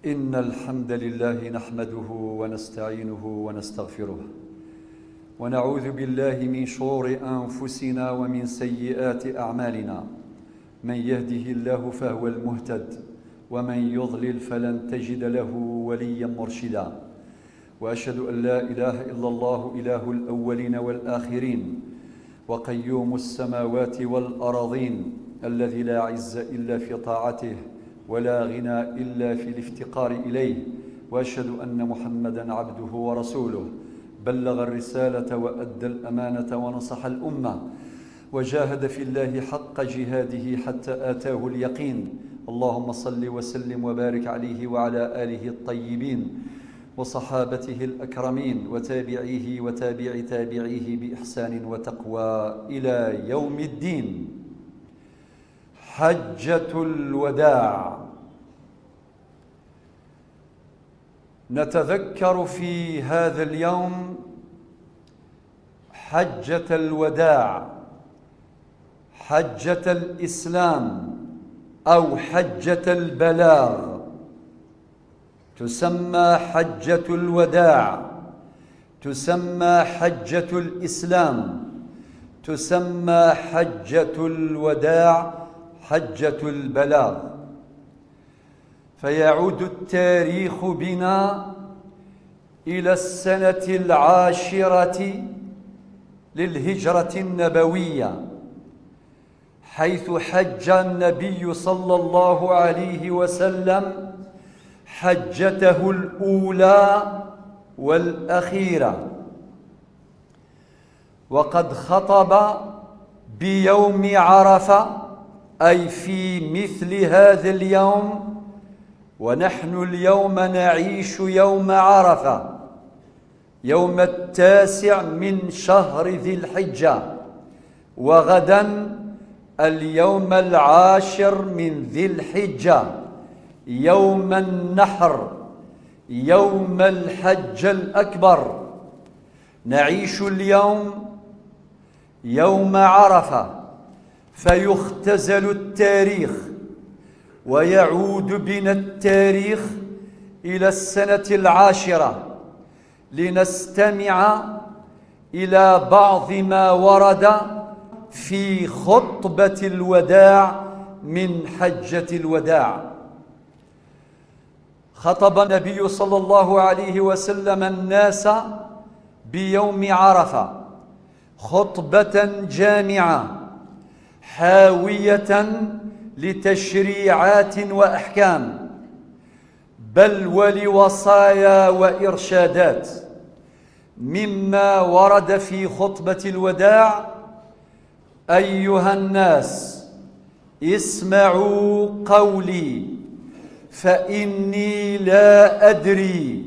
إن الحمد لله نحمده ونستعينه ونستغفره ونعوذ بالله من شرور أنفسنا ومن سيئات أعمالنا. من يهده الله فهو المهتد ومن يضلل فلن تجد له وليا مرشدا. وأشهد أن لا إله إلا الله إله الأولين والآخرين وقيوم السماوات والأراضين الذي لا عز إلا في طاعته ولا غنى إلا في الافتقار إليه. وأشهد أن محمدًا عبده ورسوله بلغ الرسالة وأدى الأمانة ونصح الأمة وجاهد في الله حق جهاده حتى آتاه اليقين. اللهم صل وسلم وبارك عليه وعلى آله الطيبين وصحابته الأكرمين وتابعيه وتابع تابعيه بإحسان وتقوى إلى يوم الدين. حجة الوداع. نتذكر في هذا اليوم حجة الوداع، حجة الإسلام أو حجة البلاغ. تسمى حجة الوداع، تسمى حجة الإسلام، تسمى حجة الوداع، حجة البلاغ. فيعود التاريخ بنا إلى السنة 10 للهجرة النبوية، حيث حج النبي صلى الله عليه وسلم حجته الأولى والأخيرة. وقد خطب بيوم عرفة، أي في مثل هذا اليوم، ونحن اليوم نعيش يوم عرفة، يوم 9 من شهر ذي الحجة، وغدا اليوم 10 من ذي الحجة، يوم النحر، يوم الحج الأكبر. نعيش اليوم يوم عرفة، فيختزل التاريخ ويعود بنا التاريخ إلى السنة 10 لنستمع إلى بعض ما ورد في خطبة الوداع من حجة الوداع. خطب النبي صلى الله عليه وسلم الناس بيوم عرفة خطبة جامعة حاوية لتشريعات وأحكام، بل ولوصايا وإرشادات. مما ورد في خطبة الوداع: أيها الناس، اسمعوا قولي، فإني لا أدري،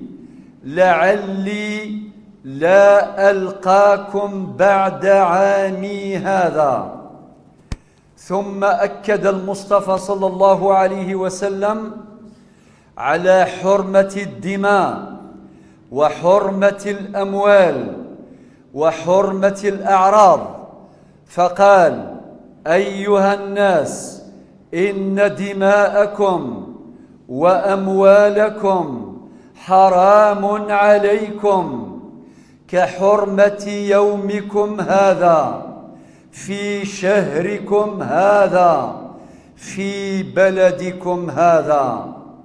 لعلي لا ألقاكم بعد عامي هذا. ثم أكد المصطفى صلى الله عليه وسلم على حرمة الدماء وحرمة الأموال وحرمة الأعراض، فقال: أيها الناس، إن دماءكم وأموالكم حرام عليكم كحرمة يومكم هذا في شهركم هذا في بلدكم هذا.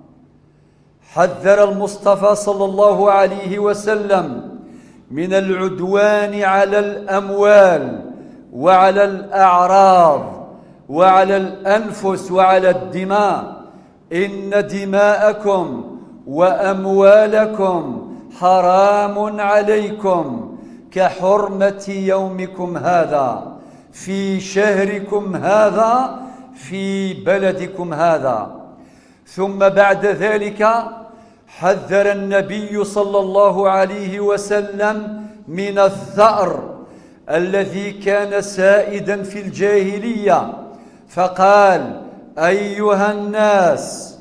حذر المصطفى صلى الله عليه وسلم من العدوان على الأموال وعلى الأعراض وعلى الأنفس وعلى الدماء. إن دماءكم وأموالكم حرام عليكم كحرمة يومكم هذا في شهركم هذا في بلدكم هذا. ثم بعد ذلك حذر النبي صلى الله عليه وسلم من الثأر الذي كان سائدا في الجاهلية، فقال: أيها الناس،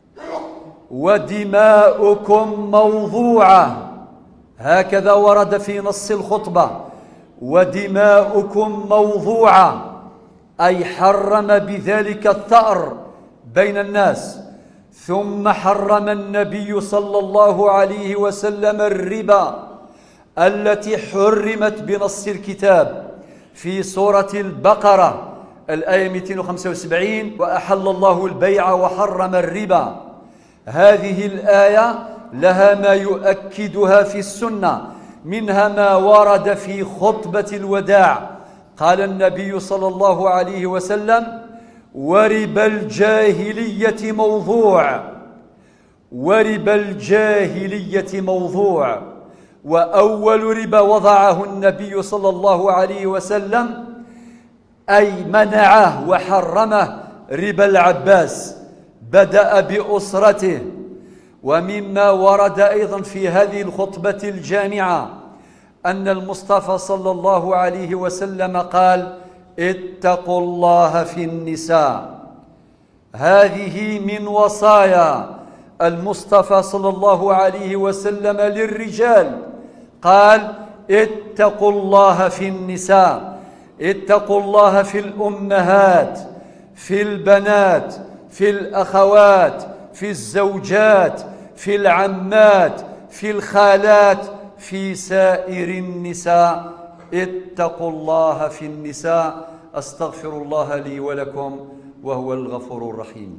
ودماؤكم موضوعة. هكذا ورد في نص الخطبة: ودماؤكم موضوعة، أي حرم بذلك الثأر بين الناس. ثم حرم النبي صلى الله عليه وسلم الربا التي حرمت بنص الكتاب في سورة البقرة الآية 275: وأحل الله البيع وحرم الربا. هذه الآية لها ما يؤكدها في السنة، منها ما ورد في خطبة الوداع. قال النبي صلى الله عليه وسلم: وربا الجاهلية موضوع، وربا الجاهلية موضوع. وأول ربا وضعه النبي صلى الله عليه وسلم أي منعه وحرمه ربا العباس، بدأ بأسرته. ومما ورد أيضا في هذه الخطبة الجامعة أن المصطفى صلى الله عليه وسلم قال: اتقوا الله في النساء. هذه من وصايا المصطفى صلى الله عليه وسلم للرجال، قال: اتقوا الله في النساء، اتقوا الله في الأمهات، في البنات، في الأخوات، في الزوجات، في العمات، في الخالات، في سائر النساء. اتقوا الله في النساء. أستغفر الله لي ولكم وهو الغفور الرحيم.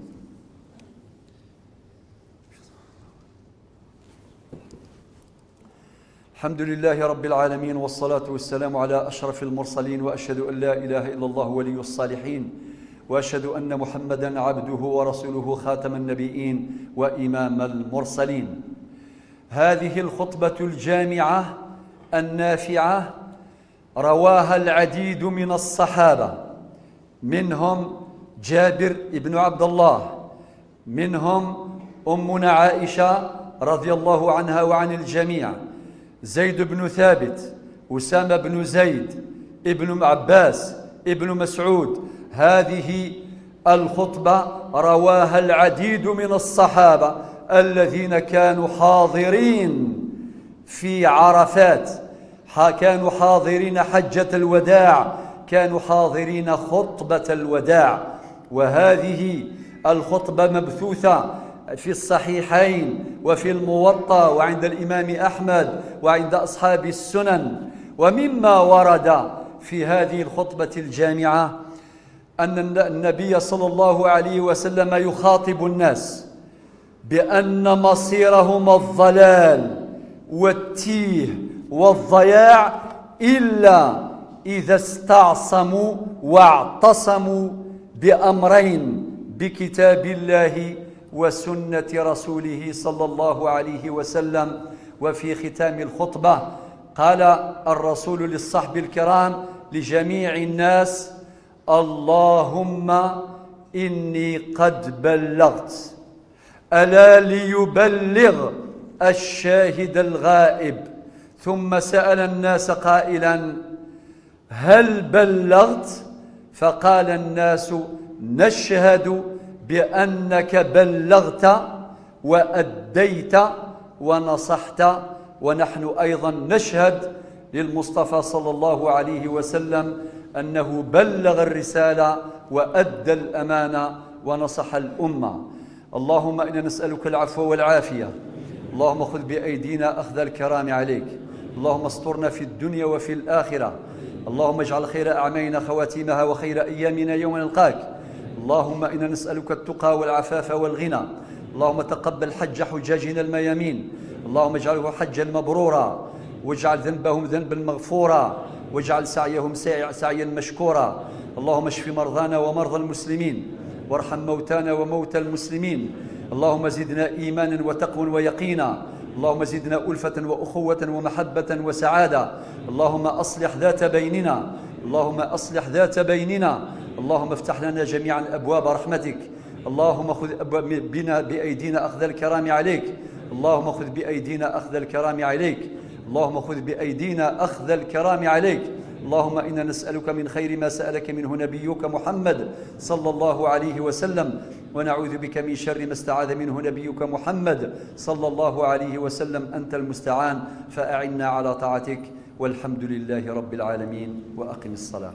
الحمد لله رب العالمين، والصلاة والسلام على أشرف المرسلين، وأشهد أن لا إله إلا الله ولي الصالحين، وأشهد أن محمدًا عبده ورسوله خاتم النبيين وإمام المرسلين. هذه الخطبة الجامعة النافعة رواها العديد من الصحابة، منهم جابر بن عبد الله، منهم أمنا عائشة رضي الله عنها وعن الجميع، زيد بن ثابت، أسامة بن زيد، ابن عباس، ابن مسعود. هذه الخطبة رواها العديد من الصحابة الذين كانوا حاضرين في عرفات، كانوا حاضرين حجة الوداع، كانوا حاضرين خطبة الوداع. وهذه الخطبة مبثوثة في الصحيحين وفي الموطأ وعند الإمام أحمد وعند أصحاب السنن. ومما ورد في هذه الخطبة الجامعة أن النبي صلى الله عليه وسلم يخاطب الناس بأن مصيرهم الضلال والتيه والضياع إلا إذا استعصموا واعتصموا بأمرين: بكتاب الله وسنة رسوله صلى الله عليه وسلم. وفي ختام الخطبة قال الرسول للصحب الكرام لجميع الناس: اللهم إني قد بلغت، ألا ليبلغ الشاهد الغائب. ثم سأل الناس قائلا: هل بلغت؟ فقال الناس: نشهد بأنك بلغت وأديت ونصحت. ونحن أيضا نشهد للمصطفى صلى الله عليه وسلم أنه بلغ الرسالة وأدى الأمانة ونصح الأمة. اللهم إنا نسألك العفو والعافية. اللهم خذ بأيدينا أخذ الكرام عليك. اللهم استرنا في الدنيا وفي الآخرة. اللهم اجعل خير أعمالنا خواتيمها وخير أيامنا يوم نلقاك. اللهم إنا نسألك التقى والعفاف والغنى. اللهم تقبل حج حجاجنا الميامين. اللهم اجعله حجا مبرورا، واجعل ذنبهم ذنبا مغفورا، واجعل سعيهم سعيا مشكورا. اللهم اشف مرضانا ومرضى المسلمين، وارحم موتانا وموتى المسلمين. اللهم زدنا إيمانا وتقوى ويقينا. اللهم زدنا ألفة وأخوة ومحبة وسعادة. اللهم أصلح ذات بيننا، اللهم أصلح ذات بيننا. اللهم افتح لنا جميعا أبواب رحمتك. اللهم خذ بنا بأيدينا أخذ الكرام عليك. اللهم خذ بأيدينا أخذ الكرام عليك. اللهم خذ بأيدينا أخذ الكرام عليك. اللهم إنا نسألك من خير ما سألك منه نبيك محمد صلى الله عليه وسلم، ونعوذ بك من شر ما استعاذ منه نبيك محمد صلى الله عليه وسلم. أنت المستعان، فأعنا على طاعتك، والحمد لله رب العالمين. وأقم الصلاة.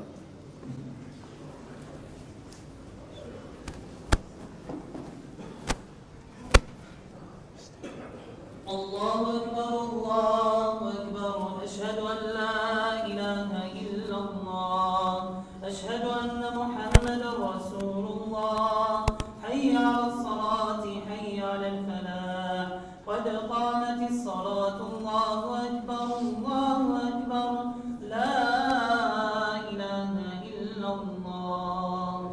الله أكبر الله أكبر أشهد أن لا إله إلا الله أشهد أن محمدا رسول الله حي على الصلاة حي على الفلاح قد قامت الصلاة الله أكبر الله أكبر لا إله إلا الله.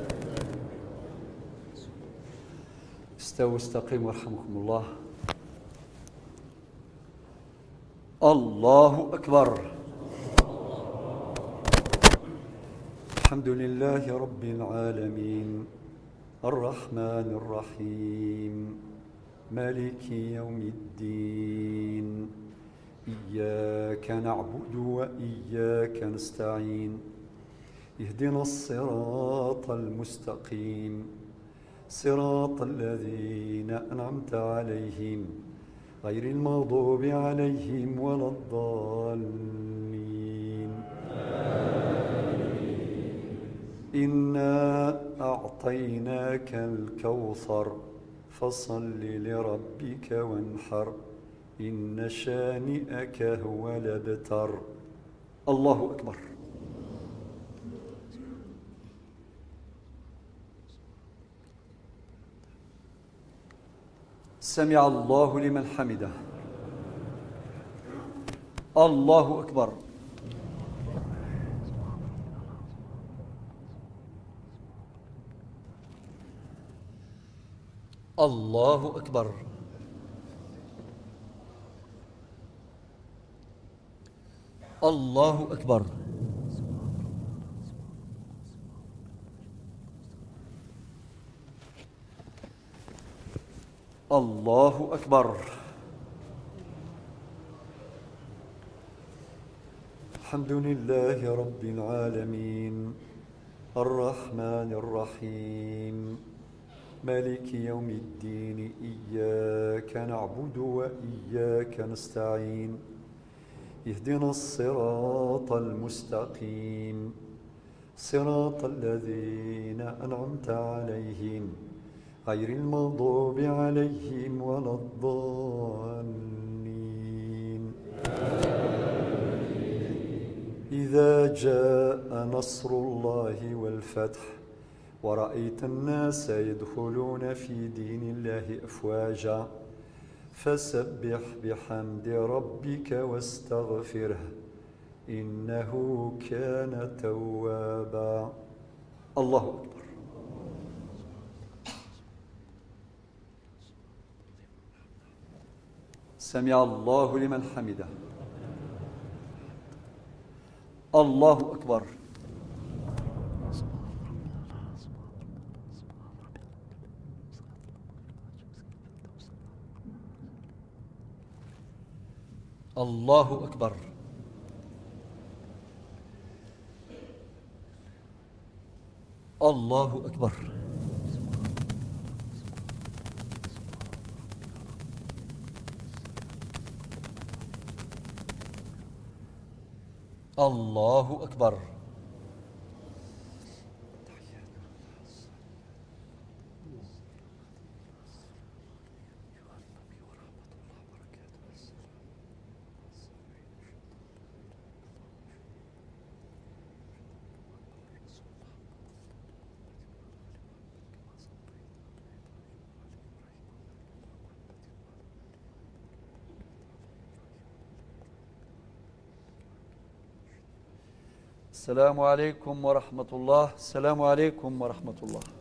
استووا استقيموا يرحمكم الله. الله أكبر. الحمد لله رب العالمين الرحمن الرحيم مالك يوم الدين إياك نعبد وإياك نستعين اهدنا الصراط المستقيم صراط الذين أنعمت عليهم غير المغضوب عليهم ولا الضالين. إنا أعطيناك الكوثر فصل لربك وانحر إن شانئك هو الأبتر. الله أكبر. سمع الله لمن حمده. الله أكبر. الله أكبر. الله أكبر. الله أكبر. الحمد لله رب العالمين الرحمن الرحيم مالك يوم الدين إياك نعبد وإياك نستعين اهدنا الصراط المستقيم صراط الذين أنعمت عليهم غير المغضوب عليهم ولا الضالين. إذا جاء نصر الله والفتح ورأيت الناس يدخلون في دين الله أفواجا فسبح بحمد ربك واستغفره إنه كان توابا. الله أكبر. سمع الله لمن حمده. الله أكبر. الله أكبر. الله أكبر. الله أكبر. السلام عليكم ورحمة الله. السلام عليكم ورحمة الله.